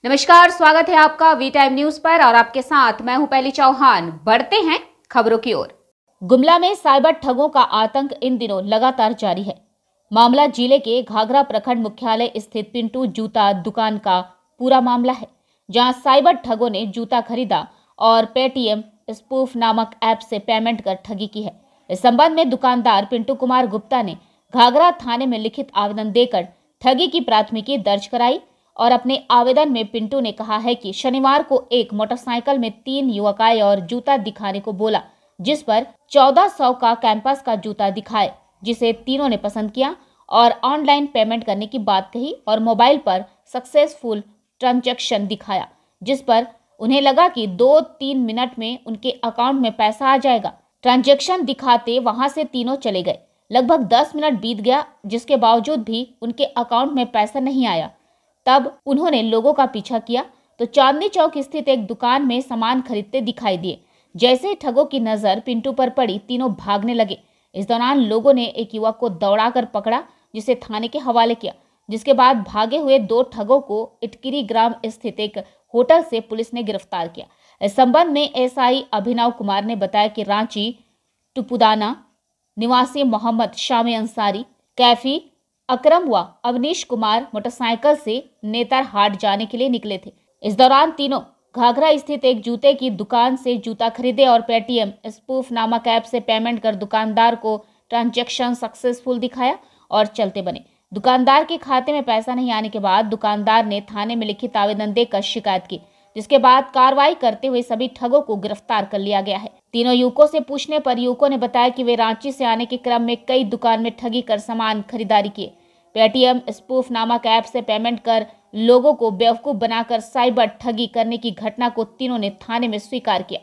नमस्कार, स्वागत है आपका वी टाइम न्यूज पर और आपके साथ मैं हूं पहली चौहान। बढ़ते हैं खबरों की ओर। गुमला में साइबर ठगों का आतंक इन दिनों लगातार जारी है। मामला जिले के घाघरा प्रखंड मुख्यालय स्थित पिंटू जूता दुकान का पूरा मामला है, जहां साइबर ठगों ने जूता खरीदा और पेटीएम स्पूफ नामक ऐप से पेमेंट कर ठगी की है। इस संबंध में दुकानदार पिंटू कुमार गुप्ता ने घाघरा थाने में लिखित आवेदन देकर ठगी की प्राथमिकी दर्ज कराई और अपने आवेदन में पिंटू ने कहा है कि शनिवार को एक मोटरसाइकिल में 3 युवक आए और जूता दिखाने को बोला, जिस पर 1400 का कैंपस का जूता दिखाए, जिसे तीनों ने पसंद किया और ऑनलाइन पेमेंट करने की बात कही और मोबाइल पर सक्सेसफुल ट्रांजैक्शन दिखाया, जिस पर उन्हें लगा कि 2-3 मिनट में उनके अकाउंट में पैसा आ जाएगा। ट्रांजैक्शन दिखाते वहां से तीनों चले गए। लगभग 10 मिनट बीत गया, जिसके बावजूद भी उनके अकाउंट में पैसा नहीं आया। तब उन्होंने लोगों का पीछा किया तो चांदनी चौक स्थित एक दुकान में सामान खरीदते दिखाई दिए। जैसे ही ठगों की नजर पिंटू पर पड़ी, तीनों भागने लगे। इस दौरान लोगों ने एक युवक को दौड़ाकर पकड़ा, जिसे थाने के हवाले किया, जिसके बाद भागे हुए 2 ठगों को इटकिरी ग्राम स्थित एक होटल से पुलिस ने गिरफ्तार किया। इस संबंध में एसआई अभिनव कुमार ने बताया कि रांची टुपुदाना निवासी मोहम्मद शामी अंसारी, कैफी अकरम व अवनीश कुमार मोटरसाइकिल से नेतरहाट जाने के लिए निकले थे। इस दौरान तीनों घाघरा स्थित एक जूते की दुकान से जूता खरीदे और पेटीएम स्पूफ नामक ऐप से पेमेंट कर दुकानदार को ट्रांजैक्शन सक्सेसफुल दिखाया और चलते बने। दुकानदार के खाते में पैसा नहीं आने के बाद दुकानदार ने थाने में लिखित आवेदन देकर शिकायत की, जिसके बाद कार्रवाई करते हुए सभी ठगों को गिरफ्तार कर लिया गया है। तीनों युवकों से पूछने पर युवकों ने बताया कि वे रांची से आने के क्रम में कई दुकान में ठगी कर सामान खरीदारी किए। पेटीएम स्पूफ नामक ऐप से पेमेंट कर लोगों को बेवकूफ बनाकर साइबर ठगी करने की घटना को तीनों ने थाने में स्वीकार किया।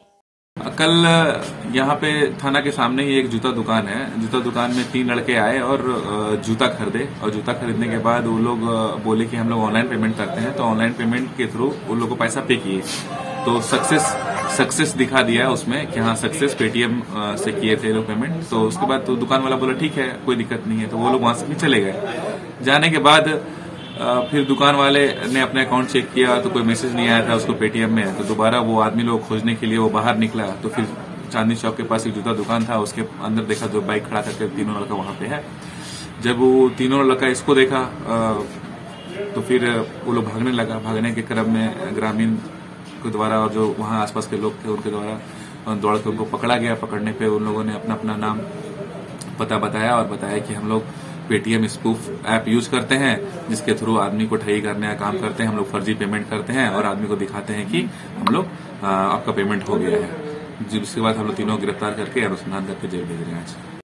कल यहाँ पे थाना के सामने ही एक जूता दुकान है। जूता दुकान में 3 लड़के आए और जूता खरीदे और जूता खरीदने के बाद वो लोग बोले कि हम लोग ऑनलाइन पेमेंट करते हैं, तो ऑनलाइन पेमेंट के थ्रू उन लोगों को पैसा पे किए तो सक्सेस दिखा दिया उसमें कि हाँ सक्सेस पेटीएम से किए थे लोग पेमेंट। तो उसके बाद तो दुकान वाला बोला ठीक है कोई दिक्कत नहीं है, तो वो लोग वहां से भी चले गए। जाने के बाद फिर दुकान वाले ने अपना अकाउंट चेक किया तो कोई मैसेज नहीं आया था उसको पेटीएम में, तो दोबारा वो आदमी लोग खोजने के लिए वो बाहर निकला। तो फिर चांदनी चौक के पास एक जूता दुकान था, उसके अंदर देखा 2 बाइक खड़ा करके 3 लड़का वहां पे है। जब वो 3 लड़का इसको देखा तो फिर वो लोग भागने लगा। भागने के क्रम में ग्रामीण के द्वारा और जो वहां आसपास के लोग थे उनके द्वारा दौड़ के उनको पकड़ा गया। पकड़ने पे उन लोगों ने अपना अपना नाम पता बताया और बताया कि हम लोग पेटीएम स्पूफ ऐप यूज करते हैं, जिसके थ्रू आदमी को ठगी करने का काम करते हैं। हम लोग फर्जी पेमेंट करते हैं और आदमी को दिखाते हैं कि हम लोग आपका पेमेंट हो गया है। जिसके बाद हम लोग तीनों गिरफ्तार करके अनुसंधान करके जेल भेज रहे हैं आज।